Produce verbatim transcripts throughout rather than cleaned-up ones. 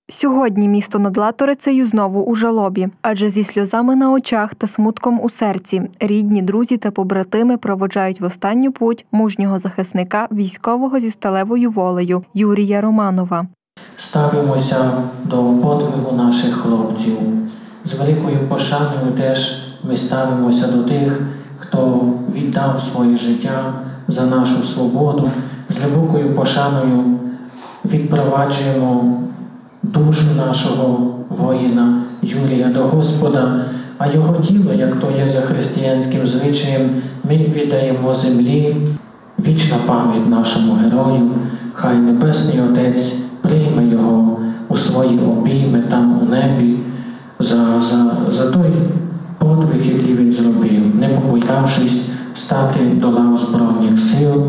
Сьогодні місто над Латорицею знову у жалобі, адже зі сльозами на очах та смутком у серці рідні, друзі та побратими проводжають в останню путь мужнього захисника, військового зі сталевою волею Юрія Романова. Ставимося до подвигу наших хлопців. З великою пошаною теж ми ставимося до тих, хто віддав своє життя за нашу свободу. З глибокою пошаною відпроваджуємо душу нашого воїна Юрія до Господа, а його тіло, як то є за християнським звичаєм, ми віддаємо землі. Вічна пам'ять нашому герою, хай Небесний Отець прийме його у свої обійми там у небі за, за, за той подвиг, який він зробив, не побоявшись стати до лав Збройних сил.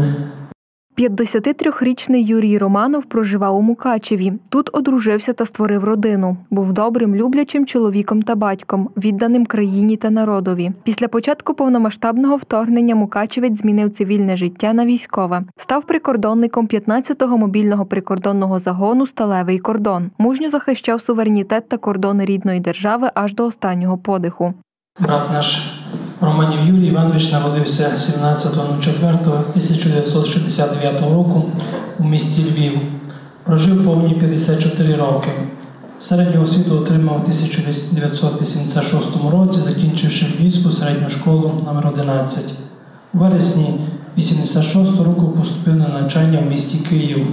п'ятдесятитрирічний Юрій Романов проживав у Мукачеві. Тут одружився та створив родину. Був добрим, люблячим чоловіком та батьком, відданим країні та народові. Після початку повномасштабного вторгнення мукачевець змінив цивільне життя на військове. Став прикордонником п'ятнадцятого мобільного прикордонного загону «Сталевий кордон». Мужньо захищав суверенітет та кордони рідної держави аж до останнього подиху. Брат наш Романів Юрій Іванович народився сімнадцятого четвертого тисяча дев'ятсот шістдесят дев'ятого року у місті Львів. Прожив повні п'ятдесят чотири роки. Середню освіту отримав у тисяча дев'ятсот вісімдесят шостому році, закінчивши Львівську середню школу номер одинадцять. У вересні вісімдесят шостого року поступив на навчання в місті Київ.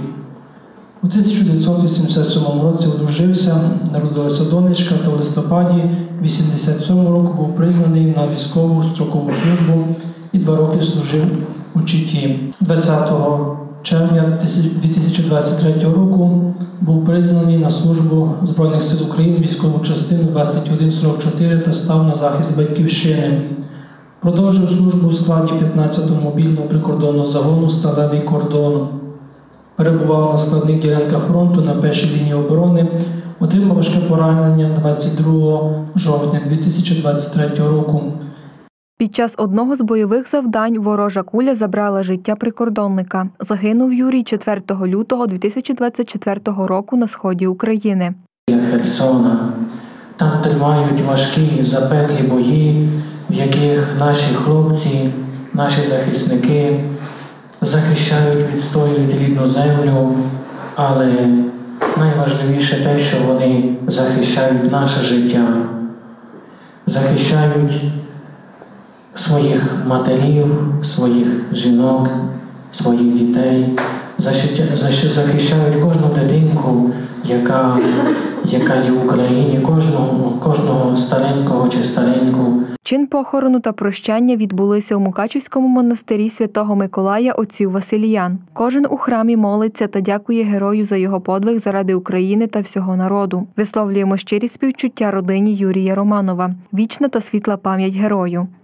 У тисяча дев'ятсот вісімдесят сьомому році одружився, народилася донечка, та в листопаді вісімдесят сьомого року був признаний на військову строкову службу і два роки служив у Читі. двадцятого червня дві тисячі двадцять третього року був признаний на службу Збройних сил України військову частину двадцять один сорок чотири та став на захист Батьківщини. Продовжив службу у складі п'ятнадцятого мобільного прикордонного загону «Сталевий кордон». Перебував на складних ділянках фронту на першій лінії оборони, отримав важке поранення двадцять другого жовтня дві тисячі двадцять третього року. Під час одного з бойових завдань ворожа куля забрала життя прикордонника. Загинув Юрій четвертого лютого дві тисячі двадцять четвертого року на сході України. Херсона. Там тривають важкі запеклі бої, в яких наші хлопці, наші захисники захищають, відстоюють рідну землю, але найважливіше те, що вони захищають наше життя, захищають своїх матерів, своїх жінок, своїх дітей, захищають кожну дитинку, яка, яка є в Україні, кожного, кожного старенького чи стареньку. Чин похорону та прощання відбулися у Мукачівському монастирі Святого Миколая отців Василіян. Кожен у храмі молиться та дякує герою за його подвиг заради України та всього народу. Висловлюємо щирі співчуття родині Юрія Романова. Вічна та світла пам'ять герою.